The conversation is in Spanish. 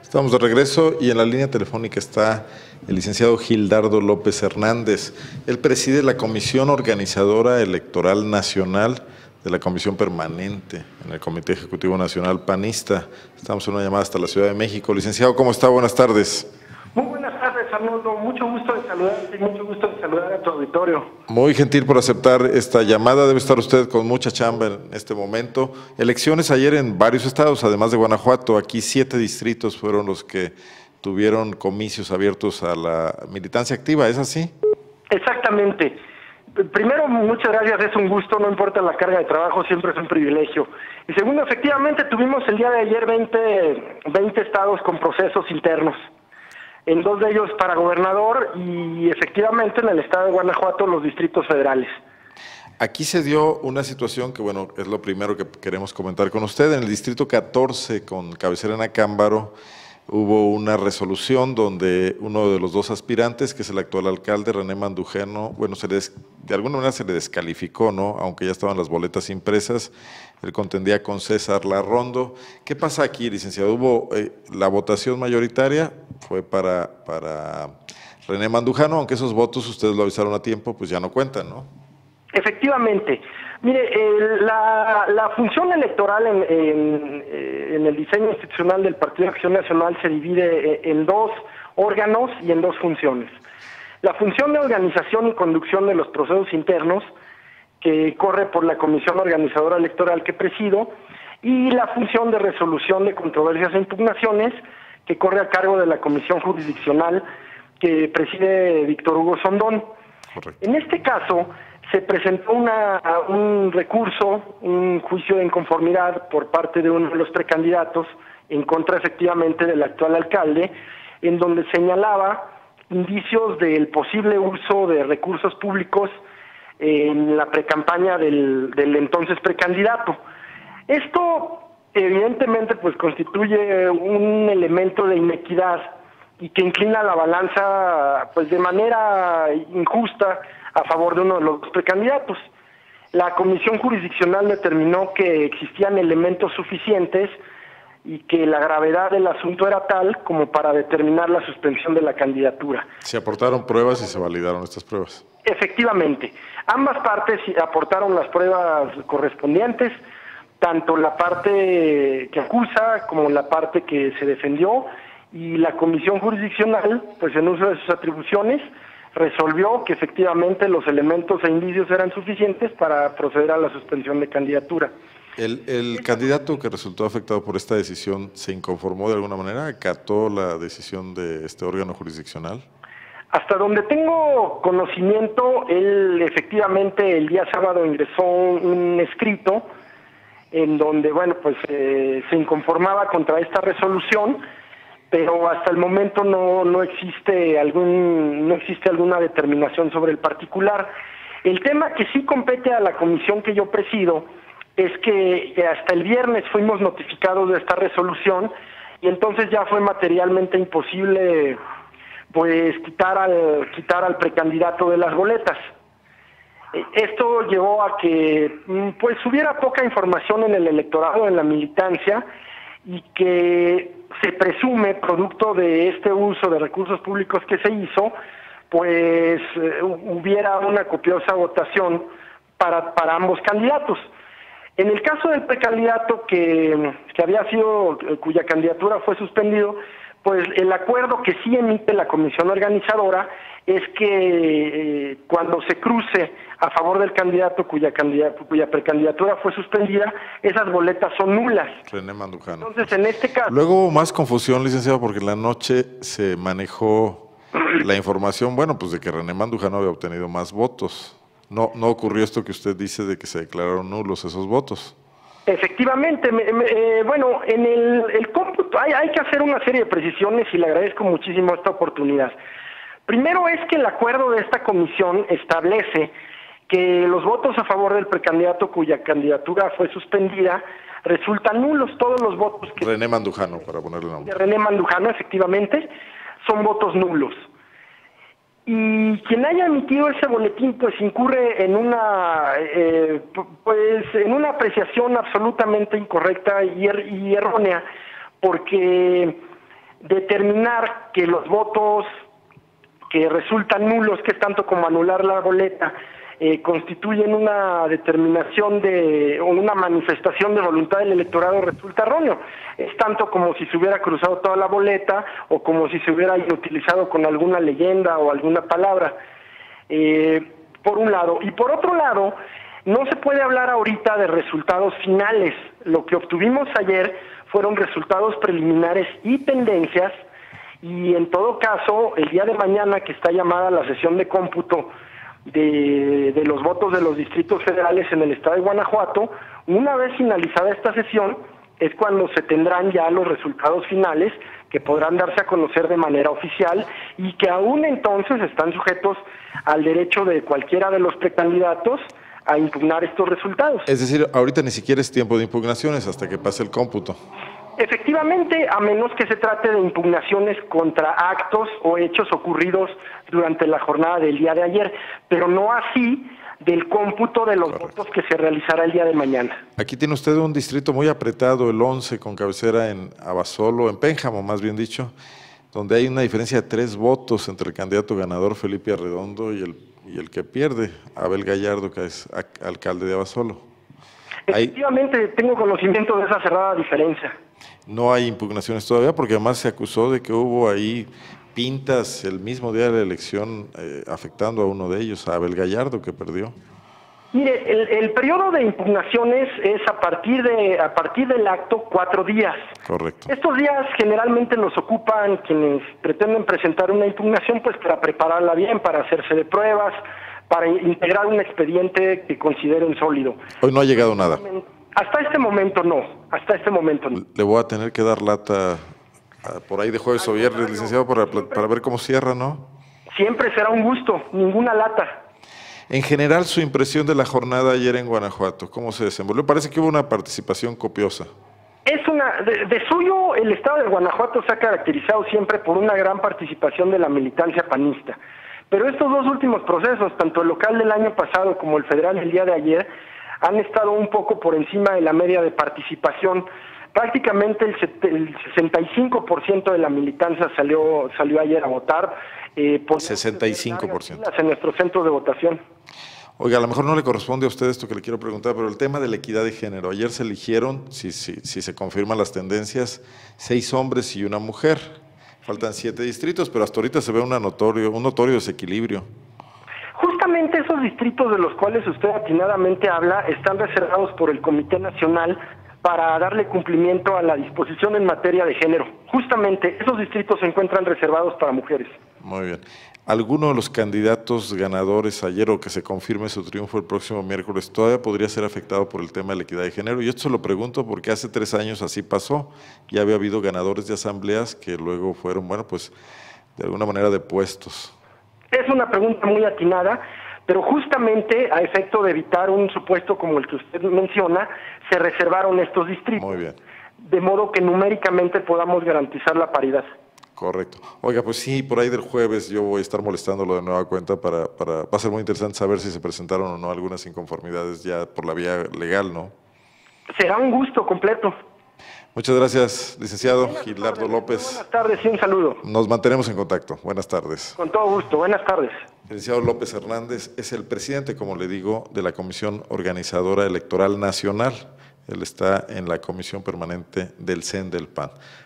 Estamos de regreso y en la línea telefónica está el licenciado Gildardo López Hernández. Él preside la Comisión Organizadora Electoral Nacional de la Comisión Permanente en el Comité Ejecutivo Nacional Panista. Estamos en una llamada hasta la Ciudad de México. Licenciado, ¿cómo está? Buenas tardes. Muy buenas tardes, Arnoldo. Mucho gusto de saludarte y mucho gusto de saludar a tu auditorio. Muy gentil por aceptar esta llamada. Debe estar usted con mucha chamba en este momento. Elecciones ayer en varios estados, además de Guanajuato. Aquí 7 distritos fueron los que tuvieron comicios abiertos a la militancia activa. ¿Es así? Exactamente. Primero, muchas gracias, es un gusto, no importa la carga de trabajo, siempre es un privilegio. Y segundo, efectivamente tuvimos el día de ayer 20 estados con procesos internos. En 2 de ellos para gobernador y efectivamente en el estado de Guanajuato los distritos federales. Aquí se dio una situación que, bueno, es lo primero que queremos comentar con usted. En el distrito 14, con cabecera en Acámbaro, hubo una resolución donde uno de los 2 aspirantes, que es el actual alcalde, René Mandujano, bueno, de alguna manera se le descalificó, ¿no? Aunque ya estaban las boletas impresas. Él contendía con César Larrondo. ¿Qué pasa aquí, licenciado? Hubo la votación mayoritaria, fue para René Mandujano, aunque esos votos, ustedes lo avisaron a tiempo, pues ya no cuentan, ¿no? Efectivamente. Mire, la función electoral en el diseño institucional del Partido de Acción Nacional se divide en 2 órganos y en 2 funciones. La función de organización y conducción de los procesos internos, que corre por la Comisión Organizadora Electoral que presido, y la función de resolución de controversias e impugnaciones, que corre a cargo de la Comisión Jurisdiccional que preside Víctor Hugo Sondón. Correcto. En este caso, se presentó un recurso, un juicio de inconformidad por parte de uno de los precandidatos en contra efectivamente del actual alcalde, en donde señalaba indicios del posible uso de recursos públicos en la precampaña del entonces precandidato. Esto evidentemente pues constituye un elemento de inequidad y que inclina la balanza pues de manera injusta a favor de uno de los 2 precandidatos. La Comisión Jurisdiccional determinó que existían elementos suficientes y que la gravedad del asunto era tal como para determinar la suspensión de la candidatura. Se aportaron pruebas y se validaron estas pruebas. Efectivamente, ambas partes aportaron las pruebas correspondientes, tanto la parte que acusa como la parte que se defendió, y la Comisión Jurisdiccional, pues en uso de sus atribuciones, resolvió que efectivamente los elementos e indicios eran suficientes para proceder a la suspensión de candidatura. ¿El candidato que resultó afectado por esta decisión se inconformó de alguna manera? ¿Acató la decisión de este órgano jurisdiccional? Hasta donde tengo conocimiento, él efectivamente el día sábado ingresó un escrito en donde, bueno, pues se inconformaba contra esta resolución, pero hasta el momento no existe alguna determinación sobre el particular. El tema que sí compete a la comisión que yo presido es que hasta el viernes fuimos notificados de esta resolución y entonces ya fue materialmente imposible pues quitar al precandidato de las boletas. Esto llevó a que pues hubiera poca información en el electorado, en la militancia, y que se presume, producto de este uso de recursos públicos que se hizo, pues hubiera una copiosa votación para ambos candidatos. En el caso del precandidato cuya candidatura fue suspendido, pues el acuerdo que sí emite la comisión organizadora es que cuando se cruce a favor del candidato cuya precandidatura fue suspendida, esas boletas son nulas. René Mandujano. Entonces, en este caso... Luego hubo más confusión, licenciado, porque en la noche se manejó la información, bueno, pues de que René Mandujano había obtenido más votos. No ocurrió esto que usted dice de que se declararon nulos esos votos. Efectivamente, bueno, en el cómputo hay que hacer una serie de precisiones y le agradezco muchísimo esta oportunidad. Primero es que el acuerdo de esta comisión establece que los votos a favor del precandidato cuya candidatura fue suspendida resultan nulos. Todos los votos que... René Mandujano, para ponerle nombre. De René Mandujano, efectivamente, son votos nulos. Y quien haya emitido ese boletín pues incurre en una apreciación absolutamente incorrecta y errónea, porque determinar que los votos que resultan nulos, que es tanto como anular la boleta, constituyen una determinación o una manifestación de voluntad del electorado, resulta erróneo. Es tanto como si se hubiera cruzado toda la boleta o como si se hubiera inutilizado con alguna leyenda o alguna palabra, por un lado. Y por otro lado, no se puede hablar ahorita de resultados finales. Lo que obtuvimos ayer fueron resultados preliminares y tendencias, y en todo caso, el día de mañana, que está llamada la sesión de cómputo de los votos de los distritos federales en el estado de Guanajuato, una vez finalizada esta sesión, es cuando se tendrán ya los resultados finales, que podrán darse a conocer de manera oficial y que aún entonces están sujetos al derecho de cualquiera de los precandidatos a impugnar estos resultados. Es decir, ahorita ni siquiera es tiempo de impugnaciones hasta que pase el cómputo. Efectivamente, a menos que se trate de impugnaciones contra actos o hechos ocurridos durante la jornada del día de ayer, pero no así del cómputo de los votos que se realizará el día de mañana. Aquí tiene usted un distrito muy apretado, el 11, con cabecera en Abasolo, en Pénjamo, más bien dicho, donde hay una diferencia de 3 votos entre el candidato ganador Felipe Arredondo y el que pierde, Abel Gallardo, que es alcalde de Abasolo. Efectivamente, tengo conocimiento de esa cerrada diferencia. No hay impugnaciones todavía, porque además se acusó de que hubo ahí pintas el mismo día de la elección afectando a uno de ellos, a Abel Gallardo, que perdió. Mire, el periodo de impugnaciones es a partir del acto 4 días. Correcto. Estos días generalmente los ocupan quienes pretenden presentar una impugnación, pues para prepararla bien, para hacerse de pruebas, para integrar un expediente que consideren sólido. Hoy no ha llegado nada. Hasta este momento no, Le voy a tener que dar lata por ahí de jueves o viernes, licenciado, para ver cómo cierra, ¿no? Siempre será un gusto, ninguna lata. En general, su impresión de la jornada ayer en Guanajuato, ¿cómo se desenvolvió? Parece que hubo una participación copiosa. De suyo, el estado de Guanajuato se ha caracterizado siempre por una gran participación de la militancia panista. Pero estos 2 últimos procesos, tanto el local del año pasado como el federal el día de ayer, han estado un poco por encima de la media de participación. Prácticamente el 65% de la militancia salió ayer a votar. 65%. En nuestro centro de votación. Oiga, a lo mejor no le corresponde a usted esto que le quiero preguntar, pero el tema de la equidad de género. Ayer se eligieron, si se confirman las tendencias, 6 hombres y una mujer. Faltan 7 distritos, pero hasta ahorita se ve un notorio desequilibrio. Justamente esos distritos de los cuales usted atinadamente habla están reservados por el Comité Nacional para darle cumplimiento a la disposición en materia de género. Justamente esos distritos se encuentran reservados para mujeres. Muy bien. ¿Alguno de los candidatos ganadores ayer, o que se confirme su triunfo el próximo miércoles, todavía podría ser afectado por el tema de la equidad de género? Y esto se lo pregunto porque hace 3 años así pasó. Ya había habido ganadores de asambleas que luego fueron, bueno, pues de alguna manera depuestos. Es una pregunta muy atinada, pero justamente a efecto de evitar un supuesto como el que usted menciona, se reservaron estos distritos. Muy bien. De modo que numéricamente podamos garantizar la paridad. Correcto. Oiga, pues sí, por ahí del jueves yo voy a estar molestándolo de nueva cuenta va a ser muy interesante saber si se presentaron o no algunas inconformidades ya por la vía legal, ¿no? Será un gusto completo. Muchas gracias, licenciado Gilardo López. Buenas tardes y un saludo. Nos mantenemos en contacto. Buenas tardes. Con todo gusto. Buenas tardes. El licenciado López Hernández es el presidente, como le digo, de la Comisión Organizadora Electoral Nacional. Él está en la Comisión Permanente del CEN del PAN.